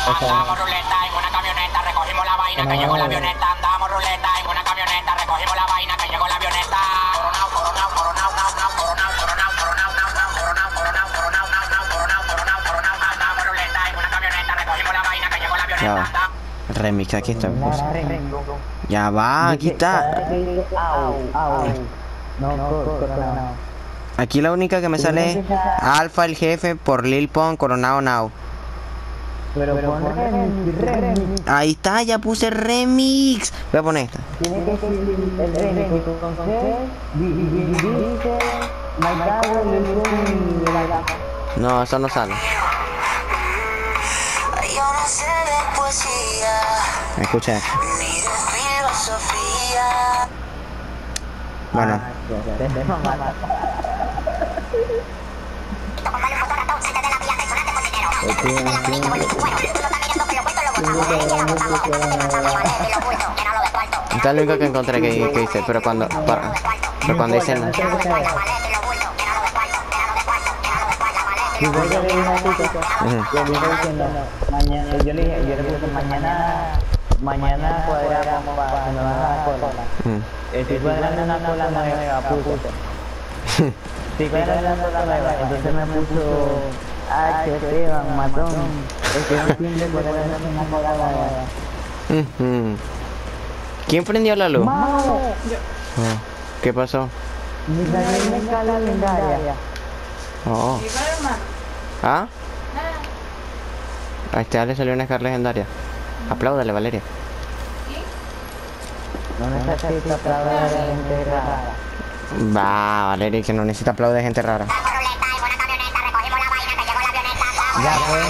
Andamos ruleta en una camioneta, recogimos la vaina que llegó la avioneta. Andamos ruleta en una camioneta, recogimos la vaina que llegó la avioneta. Coronao, coronao, coronao, coronao, coronao, coronao, coronao, coronao, coronao, coronao, coronao, coronao, coronao. Andamos ruleta en una camioneta, recogimos la vaina que llegó la avioneta. Remix, aquí está. Ya va, aquí está. Aquí la única que me sale es Alfa el jefe por Lil Pump Coronado Now. Pero pon remix. Ahí está, ya puse remix. Voy a poner esta. Tiene que ser el remix con dice Marcado de la. No, eso no sale. Yo no sé de poesía, Escucha. ni de filosofía. Bueno. Esta es lo único que encontré que dice, pero cuando dicen Yo le puse mañana cuadramos para no hacer cola. Estoy cuadrando una cola nueva, puto. Estoy cuadrando una cola nueva, entonces me puso Esteban, matón. Estoy haciendo cuadrando una cola nueva. ¿Quién prendió la luz? ¡Mao! ¿Qué pasó? Mi salió una escala legendaria. Oh. ¿Ah? A este le salió una escala legendaria. Apláudale, Valeria. No necesito aplaudir a gente rara. Va, Valeria, que no necesita aplaudir de gente rara. Ya pues.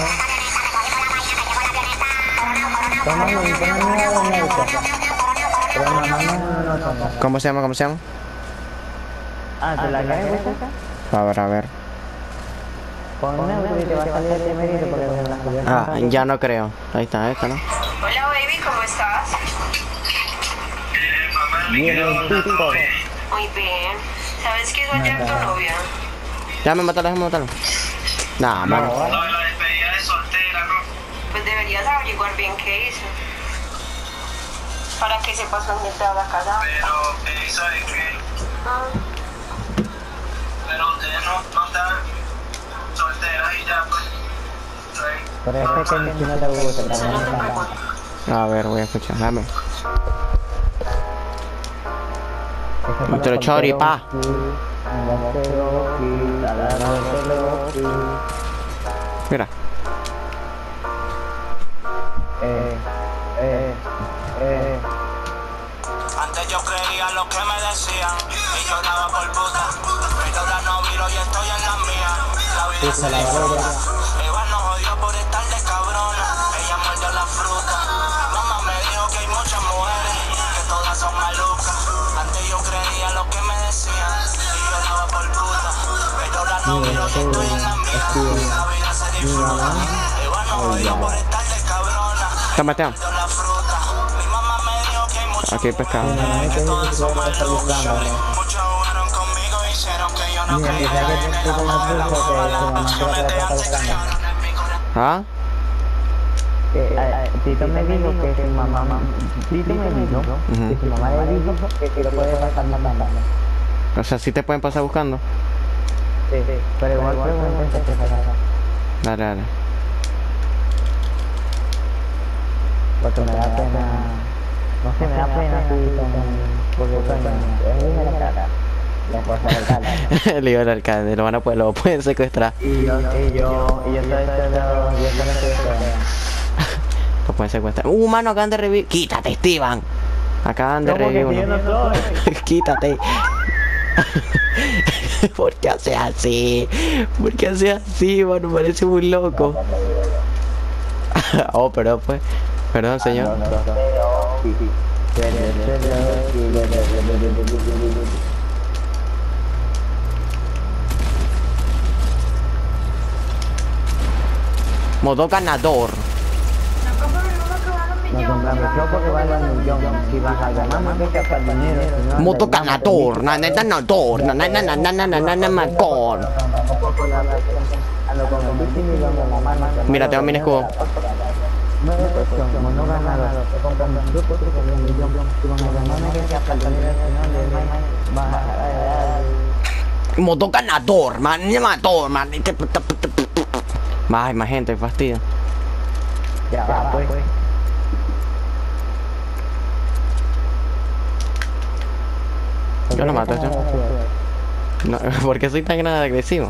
¿Cómo se llama? ¿Cómo se llama? Ah, ¿te la caes? A ver, a ver. Pon neutro y te va a salir el temerito porque me la Ah, ya no creo. Ahí está, esta, ¿no? Hola baby, ¿cómo estás? Bien, el tipo. Muy bien. ¿Sabes que soy ya tu novia? Déjame matarlo. Nah, mano. La despedida de soltera, ¿no? Pues deberías averiguar bien qué hizo. Para que sepas con quién te vas a casar. Pero, ¿sabes qué? Pero ustedes no están solteras y ya, pues. Pero es que si no te gusta, también me encanta. A ver, voy a escuchar. Dame. Otro choripa. Mira. Antes yo creía lo que me decían y lloraba por puta. Pero ahora no miro y estoy en la mía. La vida se le fruta. Eva nos jodió por estar de cabrona. Ella mordió la fruta. Mamá me dijo que hay muchas mujeres, que todas son malucas. Antes yo creía lo que me decían y lloraba por puta. Pero ahora no miro y estoy en la mía. La vida se disfruta. Eva nos jodió por estar de cabrona. Toma, Teo. Mordió la fruta. Mi mamá me dijo que hay muchas Aquí hay pescado. que todas son malucas. Muchos jugaron conmigo y hicieron que yo no creyera en el amor. La emociones de antes cayeron en mi corazón. ¿Ah? Tito me dijo que su mamá, Tito me dijo que su mamá le dijo que lo puede pasar matando. O sea, ¿sí te pueden pasar buscando? Sí, pero igual pregunta que se Dale, dale. porque me da pena, no sé, me da pena porque coño, es la cara, la cosa del alcalde. El hijo del alcalde, lo pueden secuestrar. Y yo estoy Lo pueden secuestrar. Mano, acaban de revivir. Quítate, Esteban. Acaban de revivir uno. Quítate. ¿Por qué hace así? ¿Por qué hace así, mano? Parece muy loco. Oh, pero pues. Perdón, señor. Modo ganador. Modo ganador. Ganador. Mira, tengo mi escudo. No es cuestión, como no ganador, te compran un grupo, te compran un millón, y con el ganador que se aparte del final del va a Moto ganador, man, ganador, man. Más gente, fastidio. ya va, pues. Yo no mato eso. No, ¿por qué soy tan agresivo?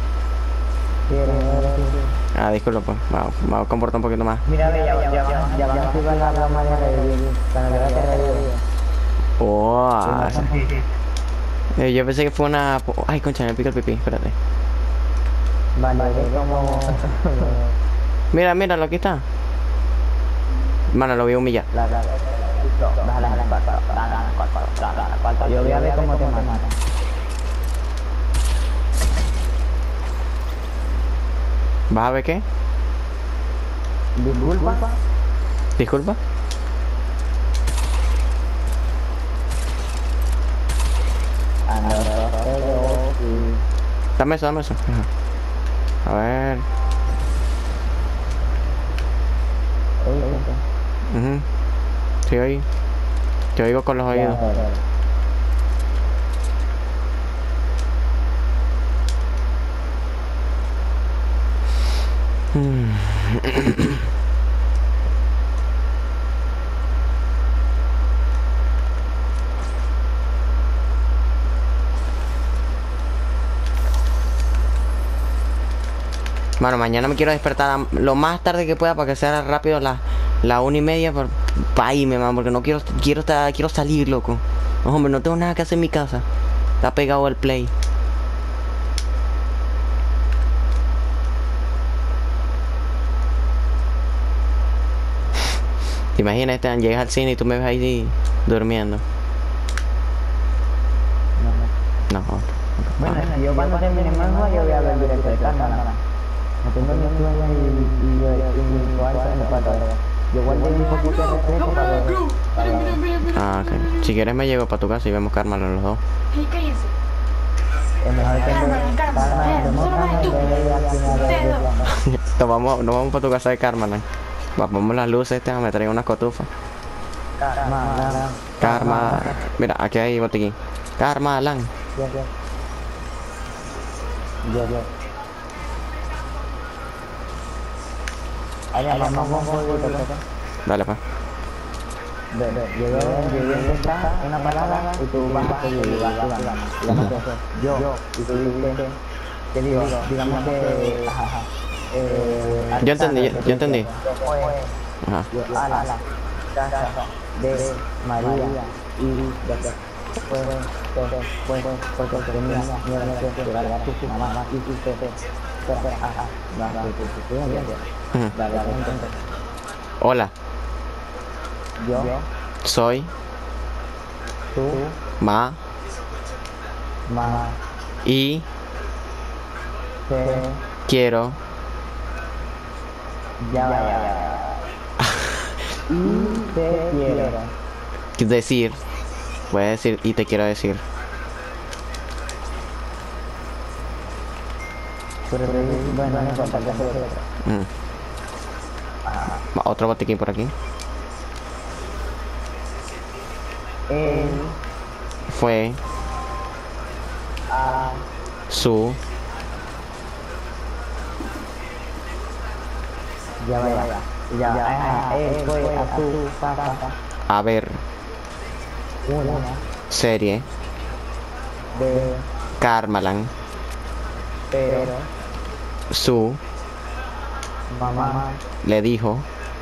Ah, disculpa, pues. Me voy a comportar un poquito más. Mira, ya van a subir la broma de revivir, cuando le va a revivir. Oh, yo pensé que fue una... Ay, concha, me pica el pipí, espérate. Vale, es como... Mira, míralo, aquí está. Mano, lo voy a humillar. Yo voy a ver cómo te matan. ¿Vas a ver qué? Disculpa. Disculpa. Dame eso, dame eso. Ajá. A ver. Sí, oí. Te oigo con los oídos. Mano, mañana me quiero despertar lo más tarde que pueda para que sea rápido la 1:30 para irme, man, porque no quiero salir, loco. No, hombre, no tengo nada que hacer en mi casa. Está pegado el play. ¿Te imaginas, llegas al cine y tú me ves ahí durmiendo? No. Bueno, yo cuando termine el manga yo voy a ver directo de Karma. No tengo ni sueño y mi cuarto en el cuarto. Yo guardé un poquito de respeto para ver. Ah, ok. Si quieres me llego para tu casa y vemos Karma los dos. Es mejor que Nos vamos para tu casa de Karma, ¿no? Vamos las luces, me traigo unas cotufas. Karma. Mira, aquí hay botiquín. Karma, Alan. Dale, pa. Llegué está una palabra y tú vas a seguir, yo, y tú dices, te digo, digamos que, yo entendí. Ajá. A la casa de María y después porque tenía miedo de llegar a tu mamá y Hola, yo soy tú Ma y te quiero ya y te quiero decir. Voy a decir y te quiero decir. bueno, no importa, ya se Otro botiquín por aquí. él Fue a su él fue a su casa a ver una serie de Karmaland. pero Su mamá le dijo.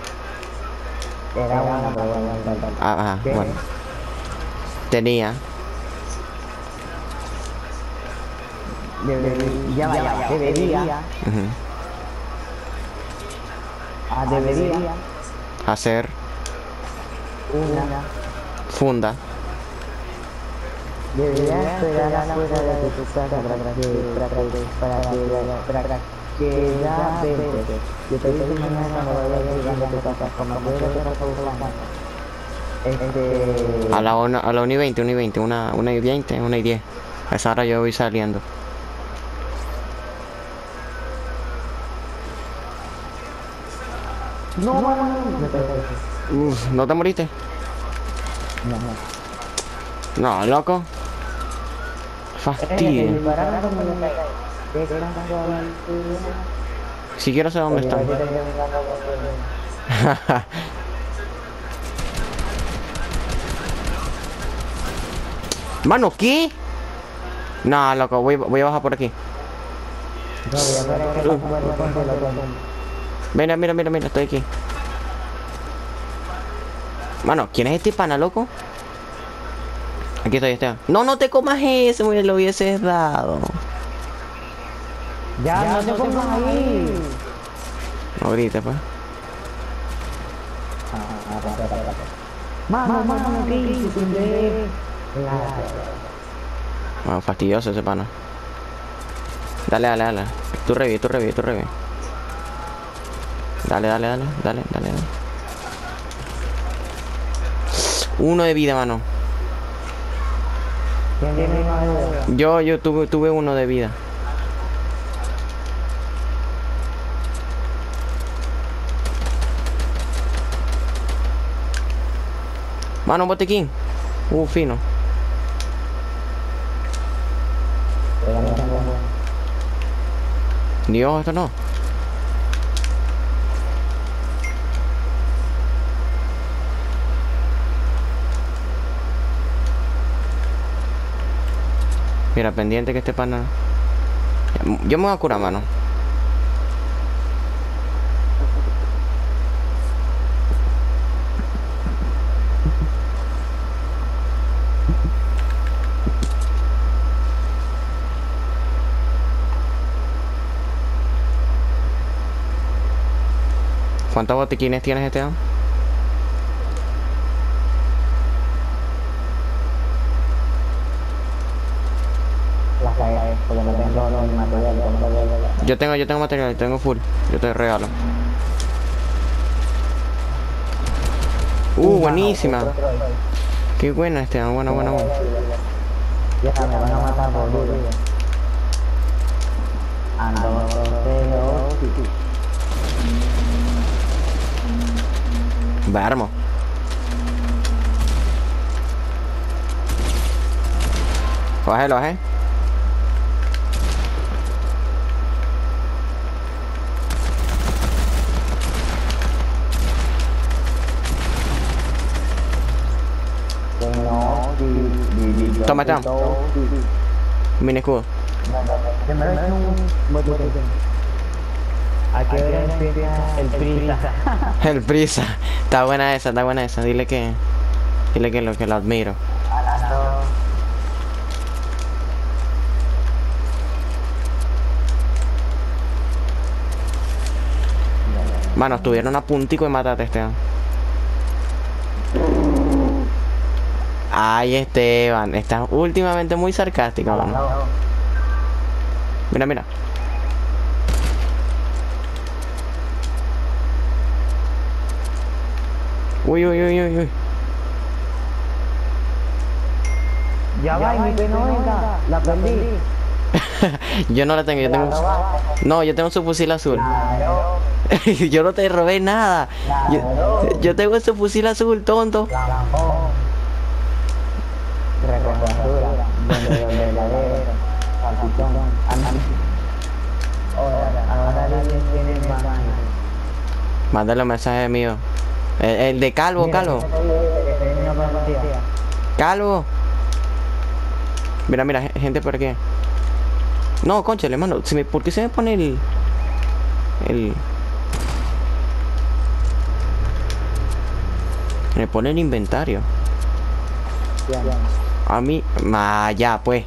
era una Ajá, bueno. Tenía debería hacer una funda debería esperar afuera de tu casa para que ya vente. Yo te digo mañana cuando vaya llegando a tu casa, como a la 1:20, 1:20, 1:20, 1:10. A esa hora yo voy saliendo. No, mano, me pegué. ¿No te moriste? No, no. No, loco. Fastidio. Dispararon como me pegué. Qué gran casualidad. Si quiero saber dónde están. Mano, ¿qué? No, loco, voy a bajar por aquí. Mira, estoy aquí. Mano, ¿quién es este pana, loco? Aquí estoy, Esteban. No, no te comas ese, me lo hubieses dado. Ya, no te pongas ahí. No grites, pues. Mano, ¿qué? Ah, fastidioso ese pana. Dale. Tú revive. Dale. 1 de vida, mano. ¿Quién tiene más de vida? Yo tuve 1 de vida. Mano, botequín. Fino. Dios, esto no. Mira, pendiente que este pana. Yo me voy a curar, mano. ¿Cuántos botiquines tienes, Esteban? Las cagué, porque no tengo material. Yo tengo material, tengo full. Yo te regalo. Buenísima. Qué buena, Esteban, buena. Ya me van a matar por duro. Ando, Vermo. Bájalo, Toma, está. Mini escudo. ¿A qué hora empieza el prisa? El prisa. Está buena esa. Dile que lo admiro. A las 2. Mano, estuvieron a puntico de matarte, Esteban. Ay, Esteban, estás últimamente muy sarcástico, mano. Mira. Uy. Ya va, y mi P90, la perdí. Yo no la tengo, yo tengo su fusil azul. Yo no te robé nada. Yo tengo ese fusil azul, tonto. Recordadura, donde la de salchichón. Ahora tiene más. Mándale un mensaje mío. El de Calvo. Calvo. Mira, gente por aquí. No, conchale, mano. ¿Por qué se me pone me pone el inventario? A mí... ya, pues.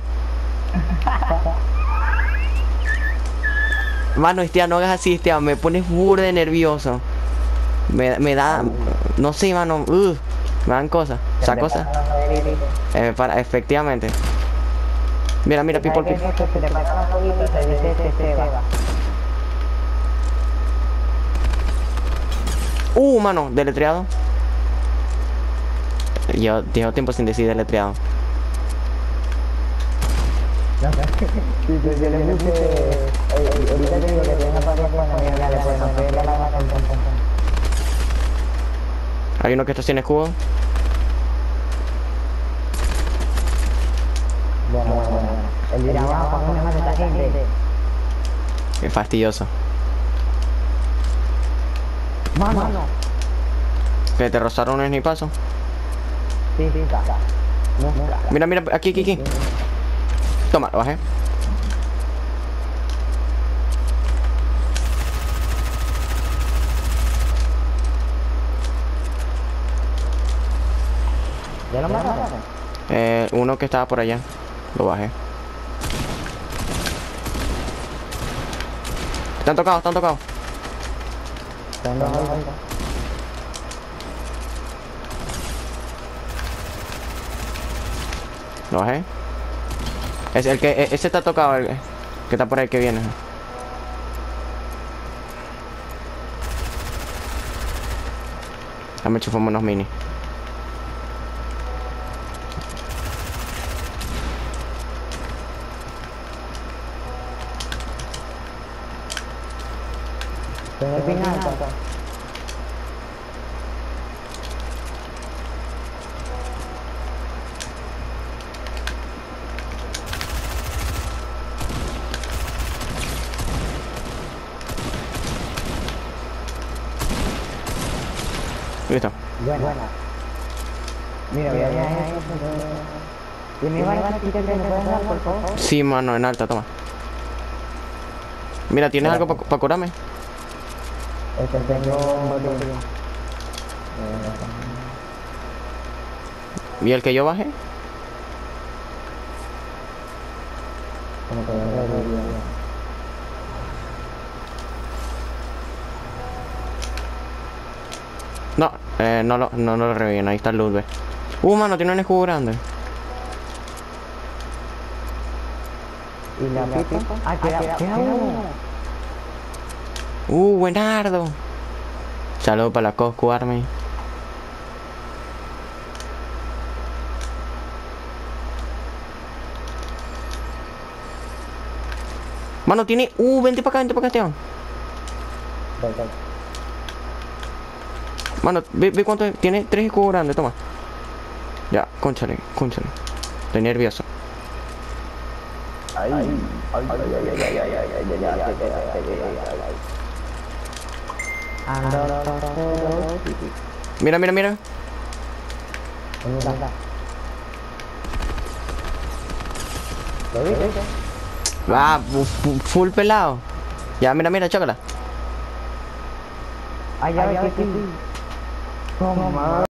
Mano, Esteban, no hagas así, Esteban. Me pones burda de nervioso. Me da... No sé, mano. Me dan cosas. O sea, cosas. Efectivamente. Mira, people. Mano, deletreado. Llevo tiempo sin decir deletreado. Hay uno que está sin escudo. Bueno. El de abajo, ¿para qué me mata esta gente? Qué fastidioso. Mano. Que te rozaron un snipazo. Sí, caca. Nunca. Mira, mira, aquí. Toma, lo bajé. ¿Ya lo mataron? Uno que estaba por allá. Lo bajé. Están tocados. Lo bajé. Ese está tocado, el que está por ahí que viene. Dame chufamos unos mini. Tengo el final. Listo. Buena. Mira, voy a eso. ¿Tiene varias chiquitas que me pueden dar, por favor? Sí, mano, en alta, toma. Mira, ¿tienes algo para curarme? Tengo un botín. ¿Y el que yo bajé? Como que voy a ver. No, no lo reviven, ahí está el loot, ve. Mano, tiene un escudo grande. ¿Y la pipa? Ah, queda uno. Buenardo. Saludos para la Coscu Army. Mano, tiene... vente para acá, Esteban. Mano, ve cuánto es. Tiene 3 escudos grandes, toma. Ya, cónchale. Estoy nervioso. Mira. ¿Lo viste? Va, full pelado. Ya, mira, chócala. Ay, ya ves que sí.